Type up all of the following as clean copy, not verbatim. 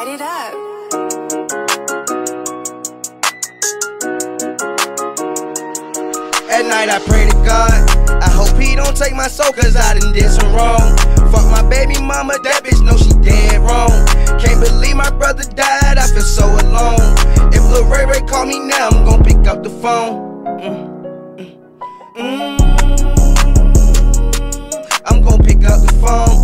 Light it up. At night I pray to God, I hope he don't take my soul, cause I done did some wrong. Fuck my baby mama, that bitch know she dead wrong. Can't believe my brother died, I feel so alone. If Lil Ray Ray call me now, I'm gon' pick up the phone. I'm gon' pick up the phone.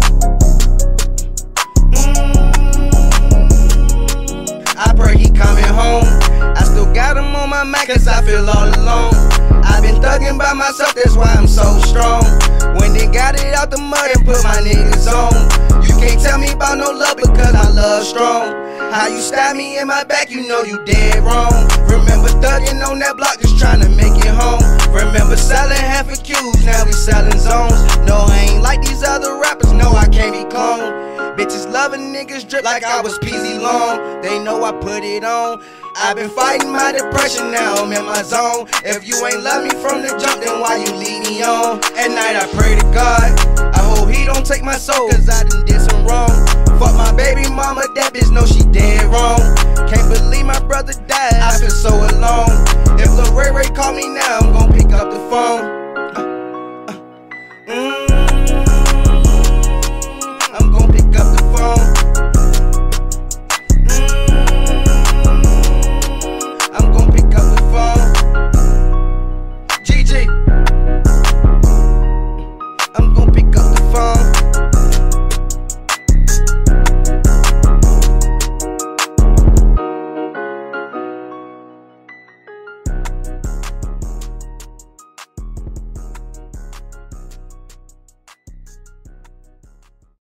I pray he coming home. I still got him on my mind, cause I feel all alone. I've been thugging by myself, that's why I'm so strong. When they got it out the mud and put my niggas on. You can't tell me about no love because I love strong. How you stab me in my back, you know you dead wrong. Remember thugging on that block just trying to make it home. Remember selling half a Q's, now we selling zones. No, I ain't like these other rappers, no, I can't be cloned. Bitches loving niggas drip like I was Peasy Long. They know I put it on. I've been fighting my depression, now I'm in my zone. If you ain't love me from the jump, then why you lead me on? At night I pray to God, I hope he don't take my soul, cause I done did some wrong. Fuck my baby mama, that bitch know she dead wrong. Can't believe my brother died, I feel so alone. If Lil Ray Ray call me now, I'm gon' pick up the phone.